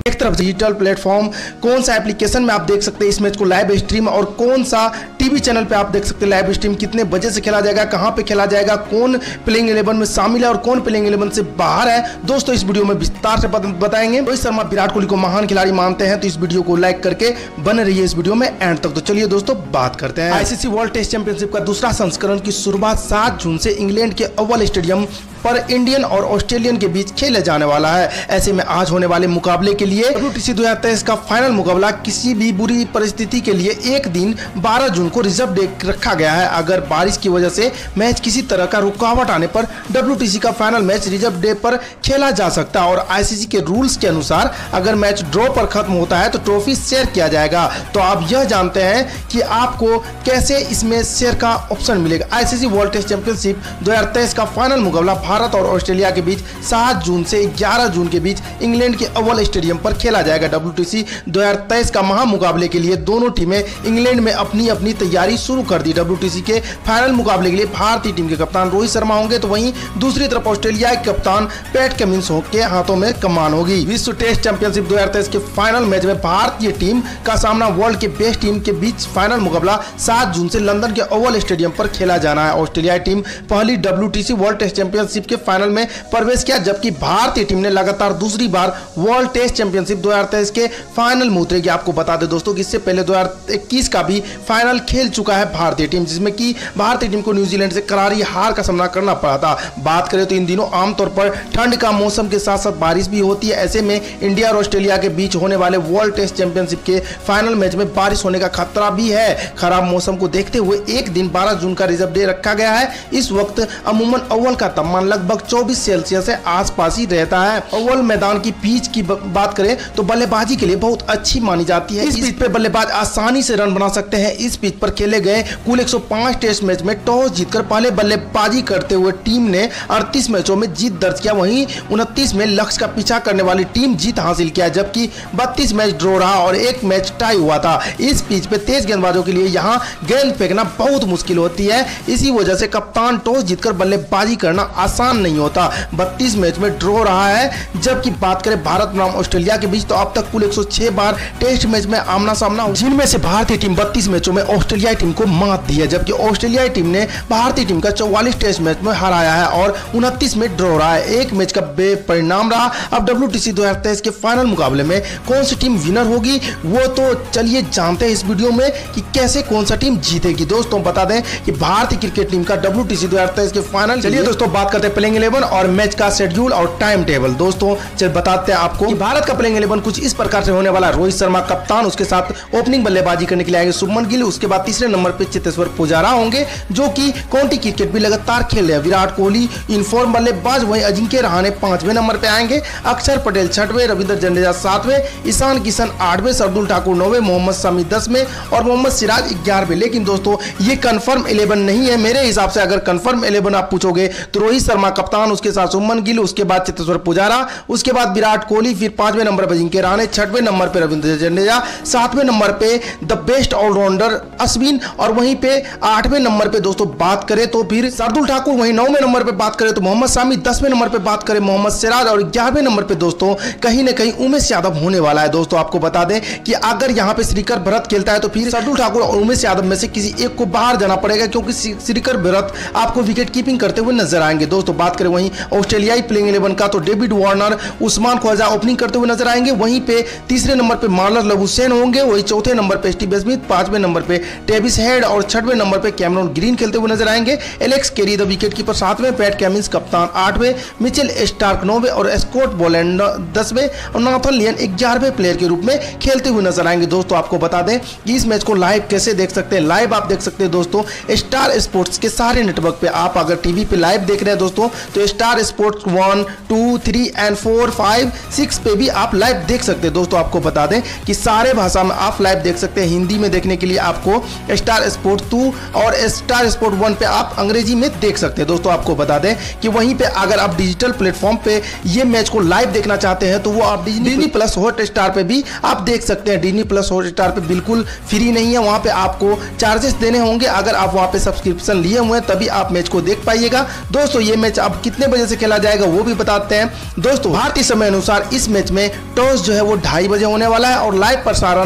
एक तरफ digital platform, कौन सा एप्लीकेशन में आप देख सकते हैं इस मैच को लाइव स्ट्रीम, और कौन सा टीवी चैनल पे आप देख सकते हैं लाइव स्ट्रीम, कितने बजे से खेला जाएगा, कहां पे खेला जाएगा, कौन प्लेइंग 11 में शामिल है और कौन प्लेइंग 11 से बाहर है, दोस्तों इस वीडियो में विस्तार से बताएंगे। रोहित शर्मा विराट कोहली को महान खिलाड़ी मानते हैं तो इस वीडियो को लाइक करके बने रहिए इस वीडियो में एंड तक। तो चलिए दोस्तों बात करते हैं। आईसीसी वर्ल्ड टेस्ट चैंपियनशिप का दूसरा संस्करण की शुरुआत 7 जून से इंग्लैंड के ओवल स्टेडियम पर इंडियन और ऑस्ट्रेलियन के बीच खेले जाने वाला है। ऐसे में आज होने वाले मुकाबले के लिए WTC 2023 का फाइनल मुकाबला किसी भी बुरी परिस्थिति के लिए एक दिन 12 जून को रिजर्व डे रखा गया है। अगर बारिश की वजह से मैच किसी तरह का रुकावट आने पर WTC का फाइनल मैच रिजर्व डे पर खेला जा सकता है और ICC के रूल्स के अनुसार अगर मैच ड्रॉ पर खत्म होता है तो ट्रॉफी शेयर किया जाएगा। तो आप यह जानते हैं कि आपको कैसे इसमें शेयर का ऑप्शन मिलेगा। ICC वर्ल्ड टेस्ट चैंपियनशिप 2023 का फाइनल मुकाबला भारत और ऑस्ट्रेलिया के बीच 7 जून से 11 जून के बीच इंग्लैंड के ओवल स्टेडियम पर खेला जाएगा। WTC 2023 का महामुकाबले के लिए दोनों टीमें इंग्लैंड में अपनी अपनी तैयारी शुरू कर दी। WTC के फाइनल मुकाबले के लिए भारतीय टीम के कप्तान रोहित शर्मा होंगे तो वहीं दूसरी तरफ ऑस्ट्रेलिया के कप्तान पैट कमिंस के हाथों में कमान होगी। विश्व टेस्ट चैंपियनशिप 2023 के फाइनल मैच में भारतीय टीम का सामना वर्ल्ड के बेस्ट टीम के बीच फाइनल मुकाबला 7 जून से लंदन के ओवल स्टेडियम पर खेला जाना है। ऑस्ट्रेलिया टीम पहली WTC वर्ल्ड टेस्ट चैंपियनशिप के फाइनल में प्रवेश किया, जबकि भारतीय टीम ने लगातार दूसरी बार वर्ल्ड टेस्ट चैंपियनशिप 2023 के फाइनल में उतरेगी। आपको बता दें दोस्तों कि इससे पहले 2021 का भी फाइनल खेल चुका है भारतीय टीम, जिसमें कि भारतीय टीम को न्यूजीलैंड से करारी हार का सामना करना पड़ा था। बात करें तो इन दिनों आमतौर पर ठंड का मौसम के साथ साथ बारिश भी होती है। ऐसे में इंडिया और ऑस्ट्रेलिया के बीच होने वाले वर्ल्ड टेस्ट चैंपियनशिप के फाइनल मैच में बारिश होने का खतरा भी है। खराब मौसम को देखते हुए एक दिन 12 जून का रिजर्व डे रखा गया है। इस वक्त अमूमन ओवल का तापमान लगभग 24 सेल्सियस से आसपास ही रहता है। ओवल मैदान की पिच की बात करें तो बल्लेबाजी के लिए बहुत अच्छी मानी जाती है। इस पिच पे बल्लेबाज आसानी से रन बना सकते हैं। इस पिच पर खेले गए कुल 105 टेस्ट मैच में टॉस जीतकर पहले बल्लेबाजी करते हुए टीम ने 38 मैचों में जीत दर्ज किया। वहीं 29 में लक्ष्य का पीछा करने वाली टीम जीत हासिल किया, जबकि 32 मैच ड्रॉ रहा और एक मैच टाई हुआ था। इस पिच पे तेज गेंदबाजों के लिए यहाँ गेंद फेंकना बहुत मुश्किल होती है। इसी वजह से कप्तान टॉस जीतकर बल्लेबाजी करना आसान नहीं होता। 32 मैच में ड्रॉ रहा है। जबकि बात करें भारत बनाम ऑस्ट्रेलिया के बीच तो अब तक कुल 106 बार टेस्ट मैच में आमना सामना, जिनमें से भारतीय टीम 32 मैचों में ऑस्ट्रेलियाई टीम को मात दी है, जबकि ऑस्ट्रेलियाई टीम ने भारतीय टीम का 44 टेस्ट मैच में हराया है और 29 में ड्रॉ रहा है। एक मैच का बेपरिणाम रहा। अब WTC 2023 के फाइनल मुकाबले में कौन सी टीम विनर होगी वो तो चलिए जानते हैं इस वीडियो में कि कैसे कौन सा टीम जीतेगी। दोस्तों बता दें कि भारतीय क्रिकेट टीम का WTC 2023 के फाइनल, चलिए दोस्तों बात करते हैं प्लेइंग 11 और मैच का शेड्यूल और टाइम टेबल। दोस्तों चल बताते हैं आपको कि भारत का प्लेइंग 11 कुछ इस प्रकार से होने वाला है। रोहित शर्मा कप्तान, उसके साथ ओपनिंग बल्लेबाजी करने के लिए आएंगे शुभमन गिल, उसके बाद तीसरे नंबर पे चेतेश्वर पुजारा होंगे जो कि काउंटी क्रिकेट भी लगातार खेल रहे हैं। विराट कोहली इनफॉर्म बल्लेबाज, वहीं अजिंक्य रहाणे 5वें नंबर पे आएंगे, अक्षर पटेल 6वें, रविंद्र जडेजा 7वें, ईशान किशन 8वें, शार्दुल ठाकुर 9वें, मोहम्मद शमी 10वें और मोहम्मद सिराज 11वें। लेकिन दोस्तों ये कंफर्म 11 नहीं है। मेरे हिसाब से अगर कंफर्म 11 आप पूछोगे तो रोहित शर्मा कप्तान, उसके साथ शुभमन गिल, उसके बाद चेतेश्वर पुजारा, उसके बाद विराट कोहली, फिर 5वें नंबर पर अजिंक्य रहाणे, 6वें नंबर पर रविंद्र जडेजा, 7वें नंबर पे द बेस्ट ऑलराउंडर अश्विन और वहीं पे 8वें नंबर पे दोस्तों बात करें तो फिर शार्दुल ठाकुर, वहीं 9वें नंबर पे बात करें तो मोहम्मद शमी, 10वें नंबर पे बात करें मोहम्मद सिराज और 11वें नंबर पे दोस्तों कहीं ना कहीं उमेश यादव होने वाला है। दोस्तों आपको बता दें कि अगर यहाँ पे श्रीकर भरत खेलता है तो फिर शार्दुल ठाकुर और उमेश यादव में से किसी एक को बाहर जाना पड़ेगा, क्योंकि श्रीकर भरत आपको विकेट कीपिंग करते हुए नजर आएंगे। दोस्तों बात करें वहीं ऑस्ट्रेलियाई प्लेइंग 11 का तो David Warner, Usman Khawaja opening करते हुए नजर आएंगे। वहीं पे तीसरे नंबर पे मार्लर लबुशेन होंगे, वहीं चौथे नंबर पे स्टीव स्मिथ, 5वें नंबर पे टेविस हेड और 6वें नंबर पे कैमरन ग्रीन खेलते हुए नजर आएंगे। Alex Carey the wicket keeper 7वें, पैट कमिंस कप्तान 8वें, मिचेल स्टार्क 9वें और स्कॉट बोलैंड 10वें और नाथन लियन 11वें प्लेयर के रूप में खेलते हुए नजर आएंगे। दोस्तों आपको बता दें कि इस मैच को लाइव कैसे देख सकते हैं। लाइव आप देख सकते हैं दोस्तों स्टार स्पोर्ट्स के सारे नेटवर्क पे। आप अगर टीवी पे लाइव देख रहे हैं दोस्तों तो स्टार स्पोर्ट्स 1, 2, 3 एंड 4, 5, 6 पे भी आप लाइव देख सकते हैं। दोस्तों आपको बता दें कि सारे भाषा में आप लाइव देख सकते हैं। हिंदी में देखने के लिए आपको स्टार स्पोर्ट 2 और स्टार स्पोर्ट 1 पे आप अंग्रेजी में देख सकते हैं। दोस्तों आपको बता दें कि वहीं पे अगर आप डिजिटल प्लेटफॉर्म पे ये मैच को लाइव देखना चाहते हैं तो वो आप डिज्नी प्लस हॉटस्टार पे भी आप देख सकते हैं। डिज्नी प्लस हॉटस्टार पे बिल्कुल फ्री नहीं है, वहां पे आपको चार्जेस देने होंगे। अगर आप वहां पे सब्सक्रिप्शन लिए हुए हैं तभी आप मैच को देख पाइएगा। दोस्तों ये मैच अब कितने बजे से खेला जाएगा वो भी बताते हैं। दोस्तों भारतीय समय अनुसार इस मैच में टॉस जो है वो 2:30 बजे होने वाला है और लाइव प्रसारण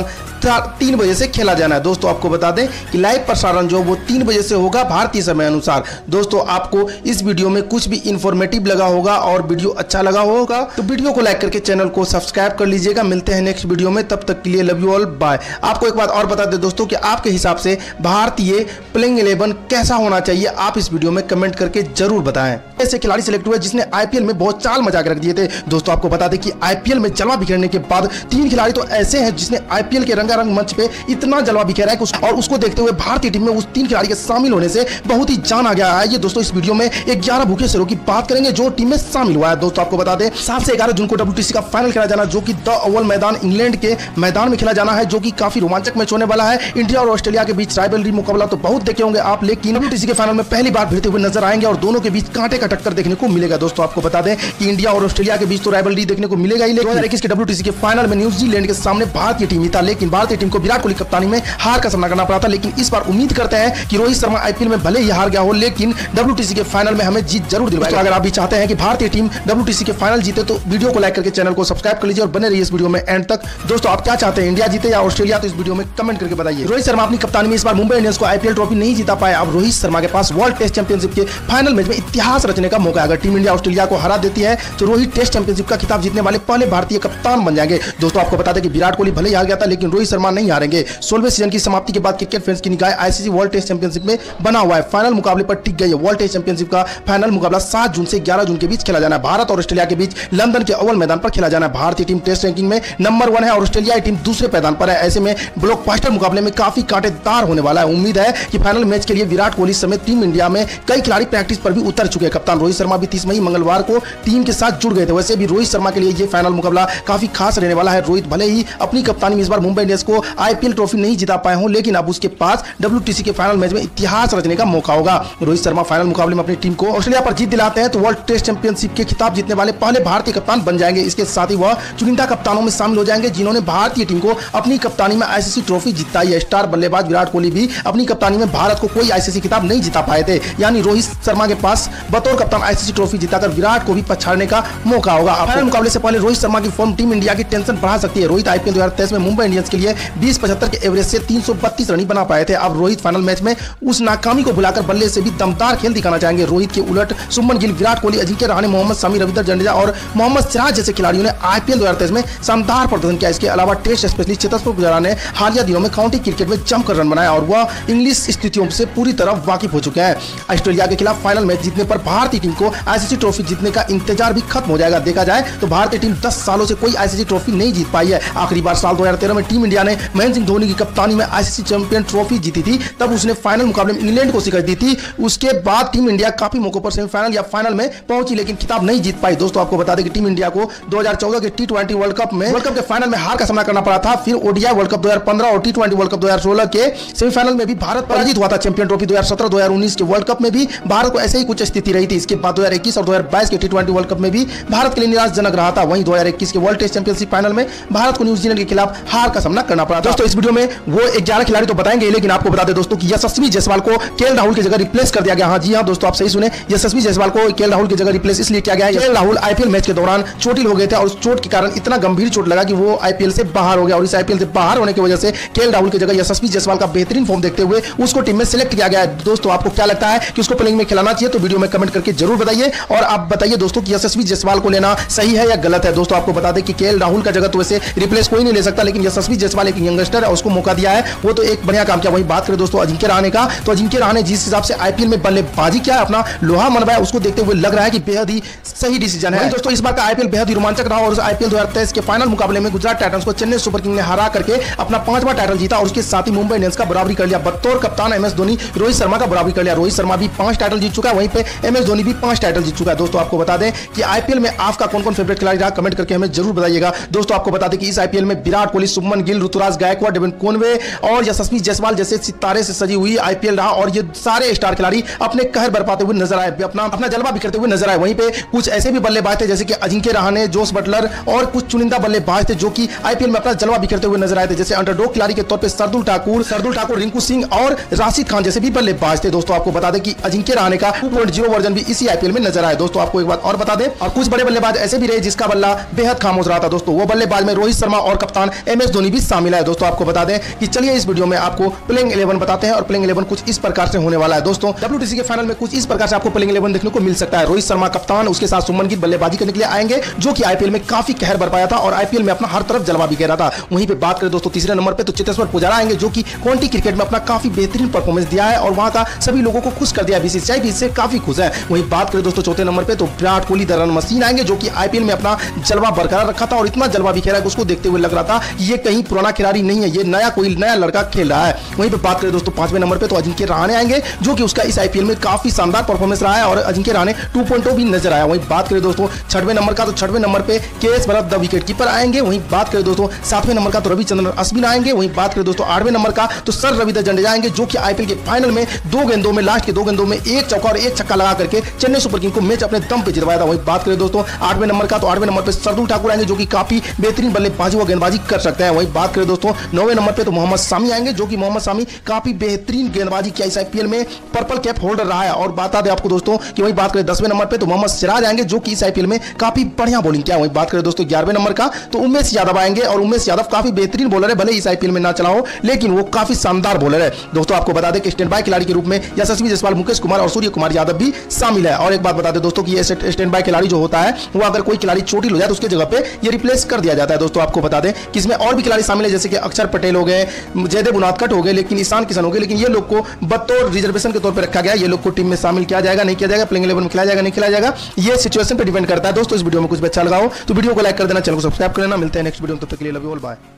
3 बजे से खेला जाना है। दोस्तों आपको बता दें कि लाइव प्रसारण जो वो 3 बजे से होगा भारतीय समय अनुसार। दोस्तों आपको इस वीडियो में कुछ भी इंफॉर्मेटिव लगा होगा और वीडियो अच्छा लगा होगा तो वीडियो को लाइक करके चैनल को सब्सक्राइब कर लीजिएगा। मिलते हैं नेक्स्ट वीडियो में, तब तक के लिए लव यू ऑल, बाय। आपको एक बात और बता दें दोस्तों कि आपके हिसाब से भारतीय प्लेइंग 11 कैसा होना चाहिए, आप इस वीडियो में कमेंट करके जरूर बताएं। ऐसे खिलाड़ी सिलेक्ट हुए जिसने आईपीएल में बहुत चाल मचा के रख दिए थे। दोस्तों आपको बता दें कि आईपीएल में जलवा बिखेरने के बाद 3 खिलाड़ी तो ऐसे हैं जिसने आईपीएल के रंगारंग मंच पे इतना जलवा बिखेरा है और उसको देखते हुए भारतीय टीम में उस 3 खिलाड़ी के शामिल होने से बहुत ही जान आ गया है। ये दोस्तों इस वीडियो में 11 भूखे शेरों की बात करेंगे जो टीम में शामिल हुआ है। दोस्तों आपको बता दें 7 से 11 जून को WTC का फाइनल खेला जाना, जो कि द ओवल मैदान इंग्लैंड के मैदान में खेला जाना है, जो कि काफी रोमांचक मैच होने वाला है। इंडिया और ऑस्ट्रेलिया के बीच राइवलरी मुकाबला तो बहुत देखे होंगे आप, लेकिन WTC के फाइनल में पहली बार भिड़ते हुए नजर आएंगे और दोनों के बीच कांटे का टक्कर देखने को मिलेगा। दोस्तों आपको बता दें कि इंडिया और ऑस्ट्रेलिया के बीच तो राइवलरी देखने को मिलेगा ही, लेकिन 2021 के WTC के फाइनल में न्यूजीलैंड के सामने भारतीय टीम जीता, लेकिन भारतीय टीम को विराट कोहली कप्तानी में हार का सामना करना पड़ा था। लेकिन इस बार उम्मीद करते हैं कि रोहित शर्मा आईपीएल में भले ही हार गया हो, लेकिन WTC के फाइनल में हमें जीत जरूर दिलवाएगा। अगर आप भी चाहते हैं कि भारतीय टीम WTC के फाइनल जीते तो वीडियो को लाइक करके चैनल को सब्सक्राइब कर लीजिए और बने रहिए इस वीडियो में एंड तक। दोस्तों आप क्या चाहते हैं, इंडिया जीते या ऑस्ट्रेलिया, तो इस वीडियो में कमेंट करके बताइए। रोहित शर्मा अपनी कप्तानी में इस बार मुंबई इंडियंस को आईपीएल ट्रॉफी नहीं जीता पाए। अब रोहित शर्मा के पास वर्ल्ड टेस्ट चैंपियनशिप के फाइनल मैच में इतिहास रचने का मौका है। अगर टीम इंडिया ऑस्ट्रेलिया को हरा देती है तो रोहित टेस्ट चैंपियनशिप का खिताब जीतने वाले पहले भारतीय कप्तान बन जाएंगे। दोस्तों आपको बता दें कि विराट कोहली भले ही हार गया था, लेकिन रोहित शर्मा नहीं हारेंगे। 16वें सीजन की समाप्ति के बाद क्रिकेट फैंस की निगाह आईसीसी वर्ल्ड टेस्ट चैंपियनशिप में बना हुआ है। फाइनल मुकाबले पर टिक गई है। वर्ल्ड टेस्ट चैंपियनशिप का फाइनल मुकाबला 7 जून से 11 जून के बीच खेला जाना है। भारत और ऑस्ट्रेलिया के बीच लंदन के ओवल मैदान पर खेला जाना है। भारतीय टीम टेस्ट रैंकिंग में नंबर 1 है और ऑस्ट्रेलियाई टीम दूसरे पैदान पर है। ऐसे में ब्लॉकबस्टर मुकाबले में काफी कांटेदार होने वाला है। उम्मीद है कि फाइनल मैच के लिए विराट कोहली समेत टीम इंडिया में कई खिलाड़ी प्रैक्टिस पर भी उतर चुके हैं। कप्तान रोहित शर्मा भी 30 मई मंगलवार को टीम के साथ जुड़ गए थे। वैसे भी रोहित शर्मा के लिए यह फाइनल मुकाबला काफी खास रहने वाला है। रोहित भले ही अपनी कप्तानी में इस बार मुंबई इंडियंस को आईपीएल ट्रॉफी नहीं जिता पाए हों, लेकिन अब उसके पास WTC के फाइनल मैच में इतिहास रचने का मौका होगा। रोहित शर्मा फाइनल मुकाबले में अपनी टीम को ऑस्ट्रेलिया पर जीत दिलाते हैं तो वर्ल्ड टेस्ट चैंपियनशिप के खिताब जीतने वाले पहले भारतीय कप्तान बन जाएंगे। इसके साथ ही वह चुनिंदा कप्तानों में शामिल हो जाएंगे जिन्होंने भारतीय टीम को अपनी कप्तानी में आईसीसी ट्रॉफी जिताई है। स्टार बल्लेबाज विराट कोहली भी अपनी कप्तानी में भारत को कोई आईसीसी खिताब नहीं जिता पाए थे, यानी रोहित शर्मा के पास बतौर कप्तान आईसीसी ट्रॉफी जिताकर विराट को भी पछाड़ने का मौका होगा। फाइनल मुकाबले से पहले रोहित शर्मा की फॉर्म टीम इंडिया की टेंशन बढ़ा सकती है। रोहित आईपीएल 2023 में मुंबई इंडियंस के लिए 20-75 के एवरेज से 332 रन बना पाए थे। अब रोहित फाइनल मैच में उस नाकामी को भुलाकर बल्ले से भी दमदार खेल दिखाना चाहेंगे। रोहित के उलट शुभमन गिल, विराट कोहली, अजिंक्य रहाणे, मोहम्मद शमी, रविंद्र जडेजा और मोहम्मद सिराज जैसे खिलाड़ियों ने आईपीएल 2023 में शानदार प्रदर्शन किया। इसके अलावा टेस्ट स्पेशलिस्ट चेतेश्वर पुजारा ने हालिया दिनों में काउंटी क्रिकेट में जमकर रन बनाया और वह इंग्लिश स्थितियों से पूरी तरह वाकिफ हो चुके हैं। ऑस्ट्रेलिया के खिलाफ फाइनल मैच जीतने पर भारतीय टीम को आईसीसी ट्रॉफी जीतने का इंतजार भी खत्म हो जाएगा। देखा जाए तो भारतीय टीम 10 सालों से कोई आईसीसी ट्रॉफी नहीं जीत पाई है। आखिरी बार साल 2013 में टीम इंडिया ने महेंद्र सिंह धोनी की कप्तानी में आईसीसी चैंपियन ट्रॉफी जीती थी, तब उसने फाइनल मुकाबले में इंग्लैंड को शिकस्त दी थी। उसके बाद टीम इंडिया काफी मौकों पर सेमीफाइनल या फाइनल में पहुंची, लेकिन खिताब नहीं जीत पाई। दोस्तों आपको बता दें कि टीम इंडिया को 2014 के T20 वर्ल्ड कप के फाइनल में हार का सामना करना पड़ा था। फिर ओडीआई वर्ल्ड कप 2015 और T20 वर्ल्ड कप 2016 के सेमीफाइनल में भी भारत पराजित हुआ था। चैंपियन ट्रॉफी 2017, 2019 के वर्ल्ड कप में भी भारत को ऐसे ही कुछ स्थिति रही थी। इसके बाद 2021 और 2022 के T20 वर्ल्ड कप में भी भारत के लिए निराशाजनक रहा था। वहीं 2021 के वर्ल्ड टेस्ट चैंपियनशिप फाइनल में भारत को न्यूजीलैंड के खिलाफ हार का सामना करना पड़ा। दोस्तों इस वीडियो में वो 11 खिलाड़ी तो बताएंगे, लेकिन आपको बता दें दोस्तों कि यशस्वी जायसवाल को केएल राहुल की जगह रिप्लेस कर दिया गया। हाँ जी हाँ दोस्तों, आप सही सुने, यशस्वी जायसवाल को केएल राहुल की जगह रिप्लेस इसलिए किया गया है। केएल राहुल आईपीएल मैच के दौरान चोटिल हो गए थे और उस चोट के कारण इतना गंभीर चोट लगा कि वो आईपीएल से बाहर हो गया और इस आईपीएल से बाहर होने की वजह से केएल राहुल की जगह यशस्वी जायसवाल का बेहतरीन फॉर्म देखते हुए उसको टीम में सिलेक्ट किया गया है। दोस्तों आपको क्या लगता है कि उसको प्लेइंग में खिलाना चाहिए, तो वीडियो में कमेंट करके जरूर बताइए और आप बताइए दोस्तों कि यशस्वी जायसवाल को लेना सही है या गलत है। दोस्तों आपको बता दें कि केएल राहुल का जगह तो वैसे रिप्लेस कोई नहीं ले सकता, लेकिन यशस्वी जायसवाल एक यंगस्टर है, उसको मौका दिया है, वो तो एक बढ़िया काम किया। वही बात करें दोस्तों अजिंक्य रहाणे का, तो अजिंक्य रहाणे जिस हिसाब से आईपीएल में बल्लेबाजी किया, अपना लोहा मनवाया, उसको देखते हुए लग रहा है कि बेहद ही सही डिसीजन है। दोस्तों इस बार का आईपीएल बेहद ही रोमांचक रहा और आईपीएल 2023 के फाइनल मुकाबले में गुजरात टाइटंस को चेन्नई सुपर किंग ने हरा करके अपना 5वां टाइटल जीता और उसके साथ ही मुंबई इंडियंस का बराबरी कर लिया। बतौर कप्तान एमएस धोनी रोहित शर्मा का बराबरी कर लिया। रोहित शर्मा भी 5 टाइटल जीत चुका है, वहीं पे एमएस धोनी भी 5 टाइटल जीत चुका है। दोस्तों आपको बता दें कि आईपीएल में आपका कौन-कौन फेवरेट खिलाड़ी रहा, कमेंट करके हमें जरूर बताइएगा। दोस्तों आपको बता दें कि इस आईपीएल में विराट कोहली, शुभमन गिल, ऋतुराज गायकवाड़, डेविन कॉनवे और यशस्वी जायसवाल जैसे सितारे से सजी हुई आईपीएल रहा और ये सारे स्टार खिलाड़ी अपने कहर बरपाते हुए नजर आए, अपना जलवा बिखरते हुए नजर आए। वहीं पे कुछ ऐसे भी बल्लेबाज थे जैसे कि अजिंक्य रहाणे, जोस बटलर और कुछ चुनिंदा बल्लेबाज थे जो कि आईपीएल में अपना जलवा बिखरते हुए नजर आए थे, जैसे अंडरडॉग खिलाड़ी के तौर पे सरदुल ठाकुर, रिंकू सिंह और राशिद खान जैसे भी बल्लेबाज थे। दोस्तों आपको बता दें कि अजिंक्य रहाणे का 2.0 वर्जन भी इसी आईपीएल में नजर आया। दोस्तों आपको एक बात और बता दें, और कुछ बड़े बल्लेबाज ऐसे भी रहे जिसका बल्ला बेहद खामोश रहा था। दोस्तों वो बल्लेबाज में रोहित शर्मा और कप्तान MS धोनी भी शामिल है। दोस्तों आपको बता दें कि चलिए इस वीडियो में आपको प्लेइंग 11 बताते हैं और प्लेइंग 11 कुछ इस प्रकार से होने वाला है। दोस्तों WTC के फाइनल में कुछ इस प्रकार से आपको प्लेइंग 11 देखने को मिल सकता है। रोहित शर्मा कप्तान, उसके साथ सुमन गिल बल्लेबाजी करने के लिए आएंगे जो कि आईपीएल में काफी कहर बरपाया था और आईपीएल में अपना हर तरफ जलवा भी गया था। वहीं पे बात करें दोस्तों तीसरे नंबर पे तो चेतेश्वर पुजारा आएंगे जो कि काउंटी क्रिकेट में अपना काफी बेहतरीन परफॉर्मेंस दिया है और वहां का सभी लोगों को खुश कर दिया। बीसीसीआई भी इससे काफी खुश है। वहीं बात करें दोस्तों चौथे नंबर पे तो Virat Kohli the run machine आएंगे जो कि आईपीएल में अपना जलवा बरकरार रखा था और इतना जलवा बिखेरा कि उसको देखते हुए लग रहा था कि ये कहीं पुराना खिलाड़ी नहीं है, ये कोई नया लड़का खेल रहा है। वहीं पे बात करें दोस्तों पांचवें नंबर पे तो अजिंक्य रहाणे आएंगे जो कि उसका इस आईपीएल में काफी शानदार परफॉर्मेंस रहा है और अजिंक्य रहाणे 2.0 भी नजर आया। वहीं बात करें दोस्तों छठवें नंबर का तो छठवें नंबर पे KS Bharat the wicket keeper आएंगे। वहीं बात करें दोस्तों सातवें नंबर का तो रविचंद्रन अश्विन आएंगे। वहीं बात करें दोस्तों आठवें नंबर का तो सर रविंद्र जडेजा आएंगे जो कि आईपीएल के फाइनल में लास्ट के दो गेंदों में एक चौका और एक छक्का लगा करके चेन्नई सुपर किंग को मैच अपने दम पे जितवाया था। वहीं बात करें दोस्तों आठवें नंबर का तो आठवें नंबर पे सरदुल ठाकुर आएंगे जो कि काफी बेहतरीन बल्लेबाजी व गेंदबाजी कर सकते हैं। वहीं बात करें दोस्तों नौवें नंबर पे तो मोहम्मद शामी आएंगे जो कि मोहम्मद शामी काफी बेहतरीन गेंदबाजी किया इस आईपीएल में, पर्पल कैप होल्डर रहा है। और बता दें आपको दोस्तों कि वहीं बात करें 10वें नंबर पे तो मोहम्मद सिराज आएंगे जो कि इस आईपीएल में काफी बढ़िया बॉलिंग किया। वहीं बात करें दोस्तों 11वें नंबर का तो उमेश यादव आएंगे और उमेश यादव काफी बेहतरीन बॉलर है, भले इस आईपीएल में ना चला हो लेकिन वो काफी शानदार बॉलर है। दोस्तों आपको बता दें कि स्टैंड बाय खिलाड़ी के रूप में यशस्वी जायसवाल, मुकेश कुमार और सूर्य कुमार यादव भी शामिल है। और एक बात बता दें दोस्तों कि ये स्टैंड बाय खिलाड़ी जो होता है वो अगर कोई खिलाड़ी चोटिल हो जाए तो उसके जगह पे ये रिप्लेस कर दिया जाता है। दोस्तों आपको बता दें कि इसमें और भी खिलाड़ी शामिल है जैसे कि अक्षर पटेल हो गए, जयदेव उनादकट हो गए, लेकिन ईशान किशन हो गए, लेकिन ये लोग को बतौर रिजर्वेशन के तौर पर रखा गया। ये लोग को टीम में शामिल किया जाएगा, नहीं किया जाएगा, प्लेइंग 11 में खिलाया जाएगा, नहीं खिलाया जाएगा, ये सिचुएशन पर डिपेंड करता है। दोस्तों इस वीडियो में कुछ भी अच्छा लगा हो तो वीडियो को लाइक कर देना, चैनल को सब्सक्राइब कर लेना। मिलते हैं नेक्स्ट वीडियो में, तब तक के लिए लव यू ऑल, बाय।